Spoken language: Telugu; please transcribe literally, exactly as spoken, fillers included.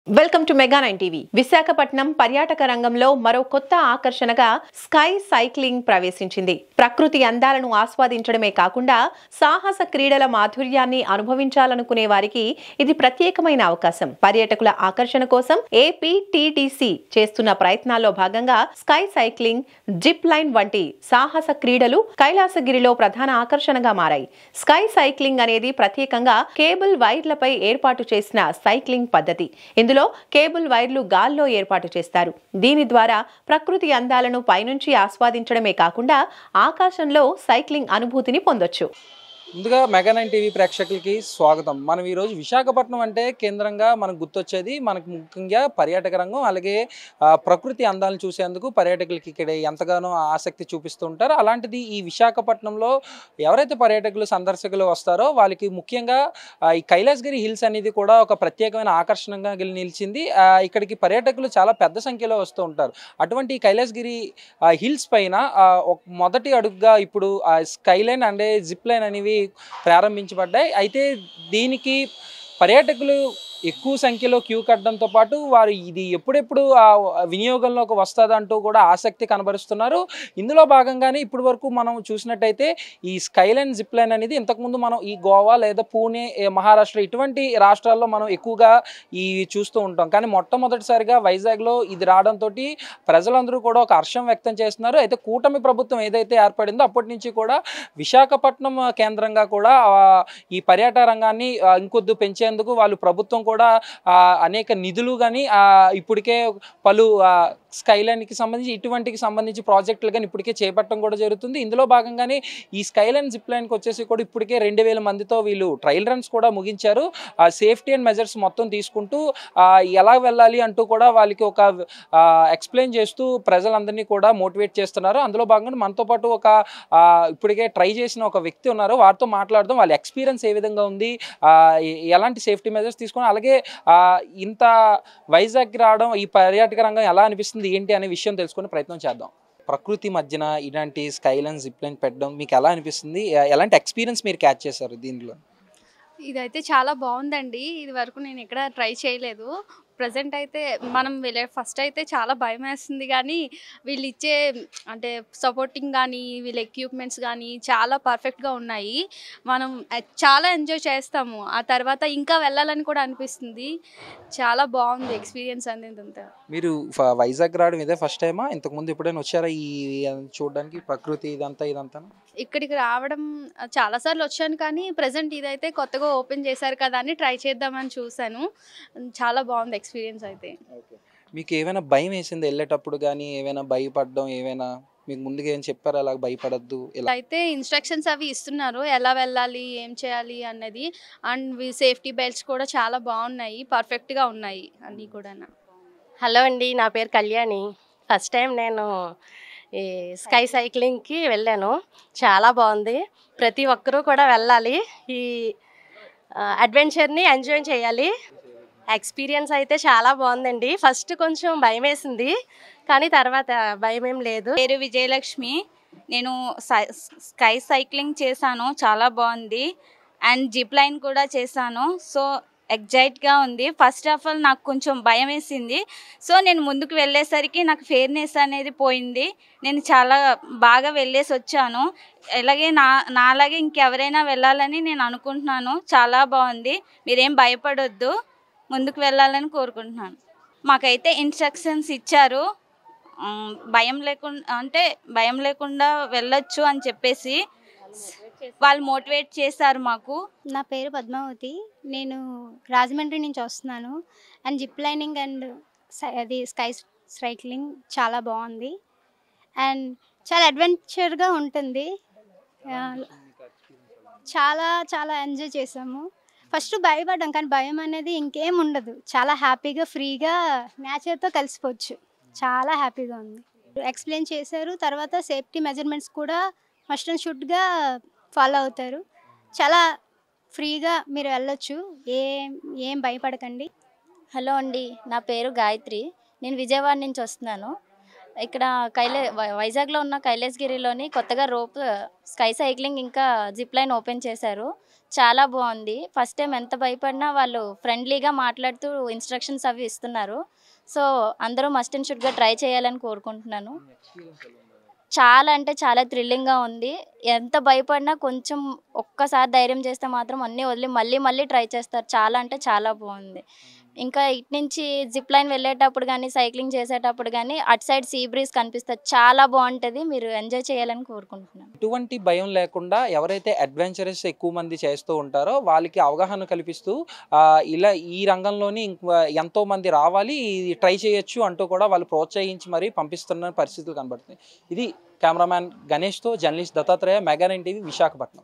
Welcome to mega nine TV. Visakhapatnam పర్యాటక రంగంలో మరో కొత్త ఆకర్షణగా స్కై సైక్లింగ్ ప్రవేశించింది. ప్రకృతి అందాలను ఆస్వాదించడమే కాకుండా సాహస క్రీడల మాధుర్యాన్ని అనుభవించాలనుకునే వారికి ఇది ప్రత్యేకమైన అవకాశం. పర్యాటకుల ఆకర్షణ కోసం ఏపీటీటీసీ చేస్తున్న ప్రయత్నాల్లో భాగంగా స్కై సైక్లింగ్, జిప్ లైన్ వంటి సాహస క్రీడలు కైలాసగిరిలో ప్రధాన ఆకర్షణగా మారాయి. స్కై సైక్లింగ్ అనేది ప్రత్యేకంగా కేబుల్ వైర్లపై ఏర్పాటు చేసిన సైక్లింగ్ పద్ధతి. ఇందులో కేబుల్ వైర్లు గాల్లో ఏర్పాటు చేస్తారు. దీని ద్వారా ప్రకృతి అందాలను పైనుంచి ఆస్వాదించడమే కాకుండా ఆకాశంలో సైక్లింగ్ అనుభూతిని పొందొచ్చు. ముందుగా మెగా నైన్ టీవీ ప్రేక్షకులకి స్వాగతం. మనం ఈరోజు విశాఖపట్నం అంటే కేంద్రంగా మనకు గుర్తొచ్చేది మనకు ముఖ్యంగా పర్యాటక రంగం, అలాగే ప్రకృతి అందాలను చూసేందుకు పర్యాటకులకి ఇక్కడ ఎంతగానో ఆసక్తి చూపిస్తూ ఉంటారు. అలాంటిది ఈ విశాఖపట్నంలో ఎవరైతే పర్యాటకులు సందర్శకులు వస్తారో వాళ్ళకి ముఖ్యంగా ఈ కైలాసగిరి హిల్స్ అనేది కూడా ఒక ప్రత్యేకమైన ఆకర్షణగా నిలిచింది. ఇక్కడికి పర్యాటకులు చాలా పెద్ద సంఖ్యలో వస్తూ ఉంటారు. అటువంటి కైలాసగిరి హిల్స్ పైన మొదటి అడుగుగా ఇప్పుడు స్కైలైన్ అండ్ జిప్ లైన్ అనేవి ప్రారంభించబడ్డాయి. అయితే దీనికి పర్యాటకులు ఎక్కువ సంఖ్యలో క్యూ కట్టడంతో పాటు వారు ఇది ఎప్పుడెప్పుడు వినియోగంలోకి వస్తుందంటూ కూడా ఆసక్తి కనబరుస్తున్నారు. ఇందులో భాగంగానే ఇప్పటి వరకు మనం చూసినట్టయితే ఈ స్కైలైన్ జిప్ లైన్ అనేది ఇంతకుముందు మనం ఈ గోవా లేదా పూణే, మహారాష్ట్ర ఇటువంటి రాష్ట్రాల్లో మనం ఎక్కువగా ఈ చూస్తూ ఉంటాం. కానీ మొట్టమొదటిసారిగా వైజాగ్లో ఇది రావడంతో ప్రజలందరూ కూడా ఒక హర్షం వ్యక్తం చేస్తున్నారు. అయితే కూటమి ప్రభుత్వం ఏదైతే ఏర్పడిందో అప్పటి నుంచి కూడా విశాఖపట్నం కేంద్రంగా కూడా ఈ పర్యాటక రంగాన్ని ఇంకొద్దు పెంచేందుకు వాళ్ళు ప్రభుత్వం కూడా అనేక నిధులు కానీ ఇప్పటికే పలు స్కైలైన్కి సంబంధించి ఇటువంటికి సంబంధించి ప్రాజెక్టులు కానీ ఇప్పటికే చేపట్టడం కూడా జరుగుతుంది. ఇందులో భాగంగానే ఈ స్కైలైన్ జిప్ లైన్కి వచ్చేసి కూడా ఇప్పటికే రెండు వేల మందితో వీళ్ళు ట్రయల్ రన్స్ కూడా ముగించారు. ఆ సేఫ్టీ అండ్ మెజర్స్ మొత్తం తీసుకుంటూ ఎలా వెళ్ళాలి అంటూ కూడా వాళ్ళకి ఒక ఎక్స్ప్లెయిన్ చేస్తూ ప్రజలందరినీ కూడా మోటివేట్ చేస్తున్నారు. అందులో భాగంగా మనతో పాటు ఒక ఇప్పటికే ట్రై చేసిన ఒక వ్యక్తి ఉన్నారు. వారితో మాట్లాడదాం. వాళ్ళ ఎక్స్పీరియన్స్ ఏ విధంగా ఉంది, ఎలాంటి సేఫ్టీ మెజర్స్ తీసుకుని, అలాగే ఇంత వైజాగ్కి రావడం ఈ పర్యాటక రంగం ఎలా అనిపిస్తుంది ఏంటి అనే విషయం తెలుసుకునే ప్రయత్నం చేద్దాం. ప్రకృతి మధ్యన ఇలాంటి స్కైలైన్ జిప్ లైన్ పెట్టడం మీకు ఎలా అనిపిస్తుంది? ఎలాంటి ఎక్స్పీరియన్స్ మీరు క్యాచ్ చేశారు దీనిలో? ఇదైతే చాలా బాగుందండి. ఇది వరకు నేను ఎక్కడ ట్రై చేయలేదు. ప్రజెంట్ అయితే మనం వెళ్ళే ఫస్ట్ అయితే చాలా భయం వేస్తుంది, కానీ వీళ్ళు ఇచ్చే అంటే సపోర్టింగ్ కానీ వీళ్ళ ఎక్విప్మెంట్స్ కానీ చాలా పర్ఫెక్ట్గా ఉన్నాయి. మనం చాలా ఎంజాయ్ చేస్తాము. ఆ తర్వాత ఇంకా వెళ్ళాలని కూడా అనిపిస్తుంది. చాలా బాగుంది ఎక్స్పీరియన్స్ అనేది అంతా. మీరు వైజాగ్ రావడం ఇదే ఫస్ట్ టైమా? ఇంతకుముందు ఎప్పుడైనా వచ్చారా ఈ చూడడానికి ప్రకృతి ఇదంతా ఇదంతా? ఇక్కడికి రావడం చాలాసార్లు వచ్చాను, కానీ ప్రజెంట్ ఇదైతే కొత్తగా ఓపెన్ చేశారు కదా అని ట్రై చేద్దామని చూశాను. చాలా బాగుంది ఎక్స్పీరియన్స్ అయితే. మీకు ఏమైనా భయం వేసింది వెళ్ళేటప్పుడు కానీ? ఏమైనా భయపడడం ఏమైనా మీకు ముందుగా ఏం చెప్పారు అలా భయపడద్దు? అయితే ఇన్స్ట్రక్షన్స్ అవి ఇస్తున్నారు, ఎలా వెళ్ళాలి, ఏం చేయాలి అన్నది. అండ్ సేఫ్టీ బెల్ట్స్ కూడా చాలా బాగున్నాయి, పర్ఫెక్ట్గా ఉన్నాయి అన్నీ కూడా. హలో అండి, నా పేరు కళ్యాణి. ఫస్ట్ టైం నేను ఈ స్కై సైక్లింగ్కి వెళ్ళాను. చాలా బాగుంది. ప్రతి ఒక్కరూ కూడా వెళ్ళాలి. ఈ అడ్వెంచర్ని ఎంజాయ్ చేయాలి. ఎక్స్పీరియన్స్ అయితే చాలా బాగుందండి. ఫస్ట్ కొంచెం భయం వేసింది, కానీ తర్వాత భయం ఏం లేదు. పేరు విజయలక్ష్మి. నేను స్కై సైక్లింగ్ చేశాను, చాలా బాగుంది. అండ్ జిప్ లైన్ కూడా చేశాను. సో ఎగ్జైట్గా ఉంది. ఫస్ట్ ఆఫ్ ఆల్ నాకు కొంచెం భయం వేసింది. సో నేను ముందుకు వెళ్ళేసరికి నాకు ఫేర్నెస్ అనేది పోయింది. నేను చాలా బాగా వెళ్ళేసి వచ్చాను. అలాగే నా నాలాగే ఇంకెవరైనా వెళ్ళాలని నేను అనుకుంటున్నాను. చాలా బాగుంది. మీరేం భయపడొద్దు, ముందుకు వెళ్ళాలని కోరుకుంటున్నాను. మాకైతే ఇన్స్ట్రక్షన్స్ ఇచ్చారు, భయం లేకుండా అంటే భయం లేకుండా వెళ్ళొచ్చు అని చెప్పేసి వాళ్ళు మోటివేట్ చేశారు మాకు. నా పేరు పద్మావతి. నేను రాజమండ్రి నుంచి వస్తున్నాను. అండ్ జిప్ లైనింగ్ అండ్ అది స్కై సైక్లింగ్ చాలా బాగుంది. అండ్ చాలా అడ్వెంచర్గా ఉంటుంది. చాలా చాలా ఎంజాయ్ చేసాము. ఫస్ట్ భయపడ్డాం, కానీ భయం అనేది ఇంకేం ఉండదు. చాలా హ్యాపీగా ఫ్రీగా నేచర్తో కలిసిపోవచ్చు. చాలా హ్యాపీగా ఉంది. ఎక్స్ప్లెయిన్ చేశారు. తర్వాత సేఫ్టీ మెజర్మెంట్స్ కూడా మస్ట్ అండ్ షుడ్గా ఫాలో అవుతారు. చాలా ఫ్రీగా మీరు వెళ్ళొచ్చు, ఏం ఏం భయపడకండి. హలో అండి, నా పేరు గాయత్రి. నేను విజయవాడ నుంచి వస్తున్నాను. ఇక్కడ కైలే వై- వైజాగ్లో ఉన్న కైలాసగిరిలోని కొత్తగా రోప్ స్కై సైక్లింగ్ ఇంకా జిప్ లైన్ ఓపెన్ చేశారు. చాలా బాగుంది. ఫస్ట్ టైం ఎంత భయపడినా వాళ్ళు ఫ్రెండ్లీగా మాట్లాడుతూ ఇన్స్ట్రక్షన్స్ అవి ఇస్తున్నారు. సో అందరూ మస్ట్ అండ్ షుడ్గా ట్రై చేయాలని కోరుకుంటున్నాను. చాలా అంటే చాలా థ్రిల్లింగ్గా ఉంది. ఎంత భయపడినా కొంచెం ఒక్కసారి ధైర్యం చేస్తే మాత్రం అన్నీ వదిలి మళ్ళీ మళ్ళీ ట్రై చేస్తారు. చాలా అంటే చాలా బాగుంది. ఇంకా ఇటు నుంచి జిప్ లైన్ వెళ్ళేటప్పుడు కానీ సైక్లింగ్ చేసేటప్పుడు కానీ అటు సైడ్ సీ బ్రీజ్ కనిపిస్తుంది. చాలా బాగుంటుంది. మీరు ఎంజాయ్ చేయాలని కోరుకుంటున్నాను. ఎటువంటి భయం లేకుండా ఎవరైతే అడ్వెంచరస్ ఎక్కువ మంది చేస్తూ ఉంటారో వాళ్ళకి అవగాహన కల్పిస్తూ ఆ, ఇలా ఈ రంగంలోని ఇంక ఎంతో మంది రావాలి, ఇది ట్రై చేయొచ్చు అంటూ కూడా వాళ్ళు ప్రోత్సహించి మరీ పంపిస్తున్న పరిస్థితులు కనబడుతున్నాయి. ఇది కెమెరామ్యాన్ గణేష్తో journalist Dattatreya, mega nine TV, Visakhapatnam.